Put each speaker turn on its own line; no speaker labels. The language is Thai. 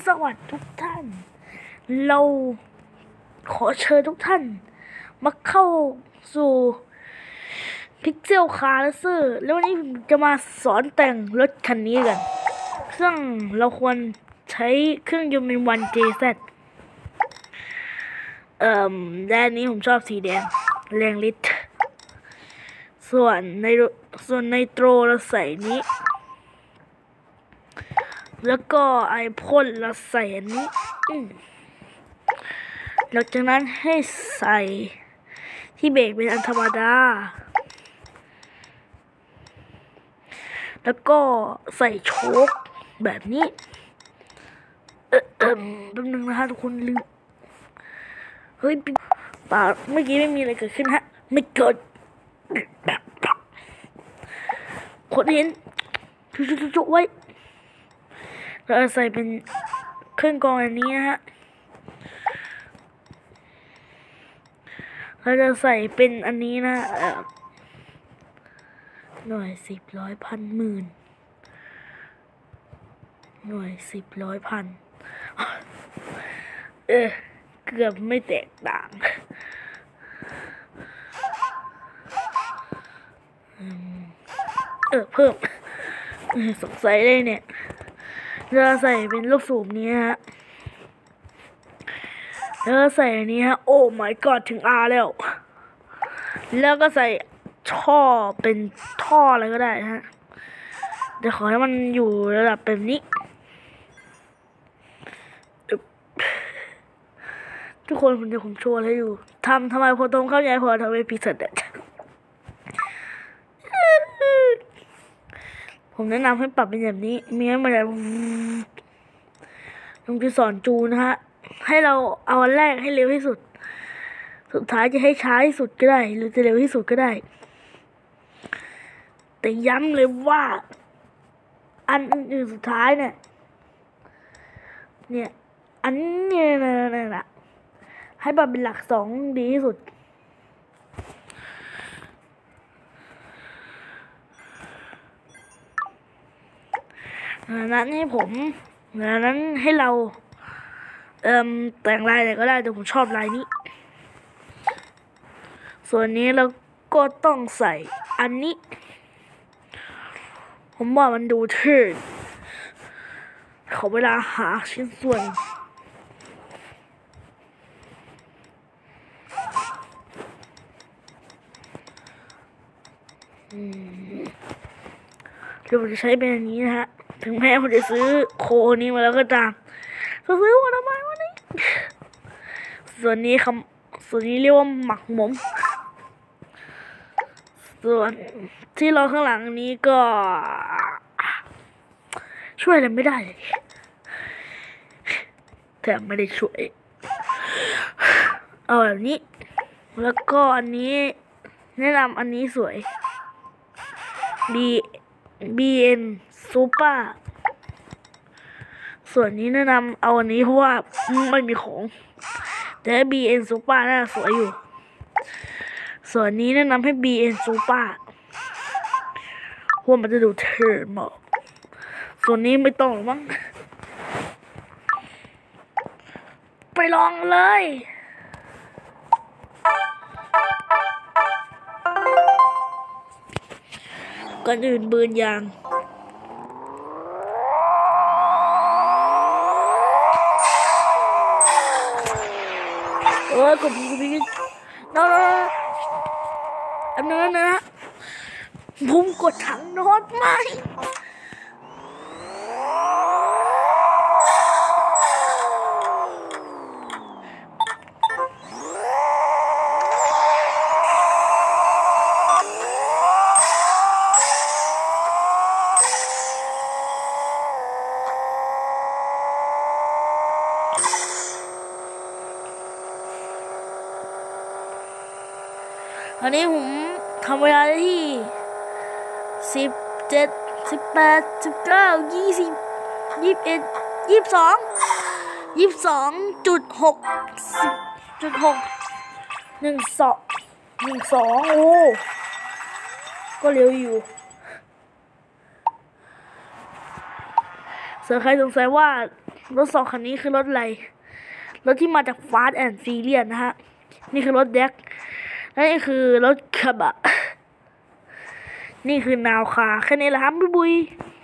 สวัสดีทุกท่าน เราขอเชิญทุกท่านมาเข้าสู่พิกเซลคาร์เซอร์แล้ววันนี้ผมจะมาสอนแต่งรถคันนี้กันซึ่งเราควรใช้เครื่องยนต์เป็น 1JZ ด้านนี้ผมชอบสีแดงแรงฤทธิ์ส่วนในโตรเราใส่นี้แล้วก็ไอพ่นเราใส่อันนี้หลังจากนั้นให้ใส่ที่เบรกเป็นอันธรรมดาแล้วก็ใส่โชคแบบนี้แป๊บนึงนะฮะทุกคนลืมเฮ้ยป่าเมื่อกี้ไม่มีอะไรเกิดขึ้นฮะไม่เกิดคนเห็นจุไว้เราใส่เป็นเครื่องกรองอันนี้นะฮะเราจะใส่เป็นอันนี้นะหน่วย10ร้อยพันหมื่นหน่วย10ร้อยพันเกือบไม่แตกต่างเพิ่มสงสัยเลยเนี่ยเราใส่เป็นลูกสูบนี้ฮะแล้วใส่อันนี้ฮะโอ้ my god ถึง R แล้วก็ใส่ท่อเป็นท่ออะไรก็ได้ฮะเดี๋ยวขอให้มันอยู่ระดับแบบนี้ทุกคนเดี๋ยวผมโชว์ให้ดูทำไมพอตรงเข้าใจพอทำให้พิเศษผมแนะนำให้ปรับเป็นแบบนี้มีให้มันจะผมจะสอนจูนนะฮะให้เราเอาอันแรกให้เร็วที่สุดสุดท้ายจะให้ช้าที่สุดก็ได้หรือจะเร็วที่สุดก็ได้แต่ย้ำเลยว่าอันอื่นสุดท้ายเนี่ยอันนี้นะให้ปรับเป็นหลัก2ดีที่สุดนั้นให้เราแต่งลายอะไรก็ได้แต่ผมชอบลายนี้ส่วนนี้เราก็ต้องใส่อันนี้ผมว่ามันดูเท่ขอเวลาหาชิ้นส่วนเดี๋ยวผมจะใช้เป็นอันนี้นะฮะถึงแม้ผมจะซื้อโคนี้มาแล้วก็ตามซื้อมาทำไมวะนี่ส่วนนี้เรียกว่าหมักหมมส่วนที่เราข้างหลังนี้ก็ช่วยอะไรไม่ได้เลยแต่ไม่ได้ช่วยเอาแบบนี้แล้วก็อันนี้แนะนำอันนี้สวย BN Super ส่วนนี้แนะนำเอาอันนี้เพราะว่าไม่มีของแต่ BN Super น่าสวยอยู่ส่วนนี้แนะนำให้ BN Super เพราะมันจะดูเท่มากส่วนนี้ไม่ต้องหรอกมั้งไปลองเลยก่อนอื่นเบิร์นยางกดพี่น้องอันนั้นนะผมกดถังโน้ตไหมอันนี้ผมทำเวลาได้ที่17 18 19 20 21 22.6 12 โอ้ก็เร็วอยู่ส่วนใครสงสัยว่ารถสองคันนี้คือรถอะไรรถที่มาจาก Fast and Furious นะฮะนี่คือรถแดกและนี่คือรถกระบะนี่คือนาวคาแค่นี้แหละครับบุย